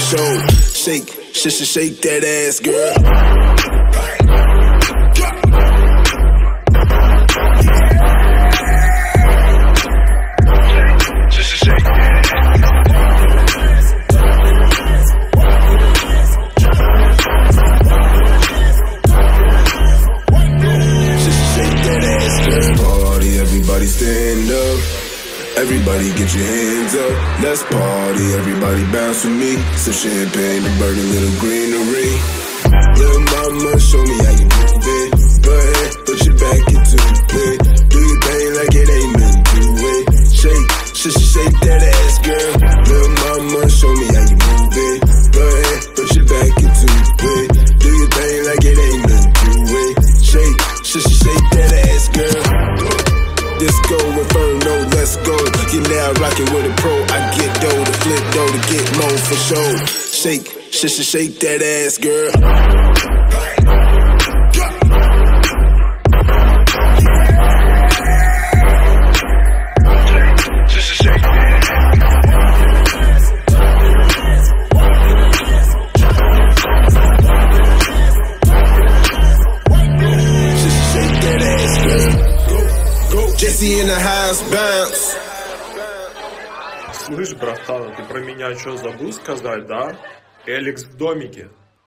sure. Shake, shake that ass, girl. Stand up, everybody get your hands up. Let's party, everybody bounce with me. Some champagne to burn a little greenery. Little mama, show me how you move it. Go ahead, put your back into it. Do your thing like it ain't nothing to it. Shake that ass, girl. Little mama, show me how you move it. Go ahead, put your back into it. Do your thing like it ain't nothing to it. Shake that ass, girl. Disco Inferno, let's go. You're now rocking with a pro. I get dough to flip dough to get more for sure. Shake that ass, girl. Jesse in the house, bounce. Слышь, братан, ты про меня что забыл сказать, да? Элекс в домике.